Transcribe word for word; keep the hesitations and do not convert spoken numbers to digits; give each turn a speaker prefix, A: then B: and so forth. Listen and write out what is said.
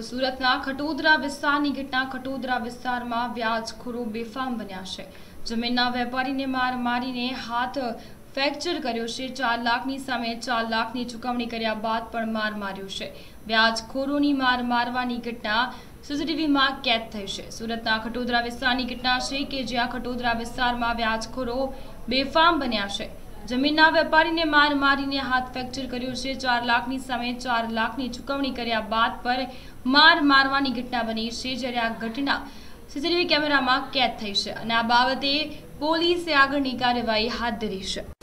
A: સુરતના ખટોદરા વિસ્તારની ઘટના ખટોદરા વિસ્તારમાં વ્યાજખોરો બેફામ બન્યા છે। જમીનના વેપારીને માર મારીને હાથ ફ્રેક્ચર કર્યો છે। ચાર લાખની સામે ચાર લાખની ચૂકવણી કર્યા બાદ પણ માર માર્યો છે। વ્યાજખોરોની માર મારવાની ઘટના સીસીટીવીમાં કેદ થઈ છે। સુરતના ખટોદરા વિસ્તારની ઘટના છે કે જ્યાં ખટોદરા વિસ્તારમાં વ્યાજખોરો બેફામ બન્યા છે। जमीनना वेपारी ने मार मारीने हाथ फ्रेक्चर कर्यो छे। चार लाखनी सामे चार लाखनी चूकवणी कर्या बाद पर मार मारवानी घटना बनी छे, ज्यारे आ घटना सीसीटीवी कैमरामां कैद थई छे अने आ बाबते पोलीसे आगळनी कार्यवाही हाथ धरी छे।